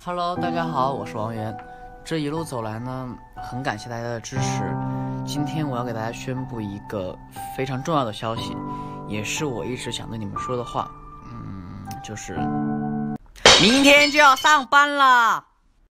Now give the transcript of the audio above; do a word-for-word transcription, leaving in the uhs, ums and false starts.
Hello， 大家好，我是王源。这一路走来呢，很感谢大家的支持。今天我要给大家宣布一个非常重要的消息，也是我一直想对你们说的话。嗯，就是明天就要上班了。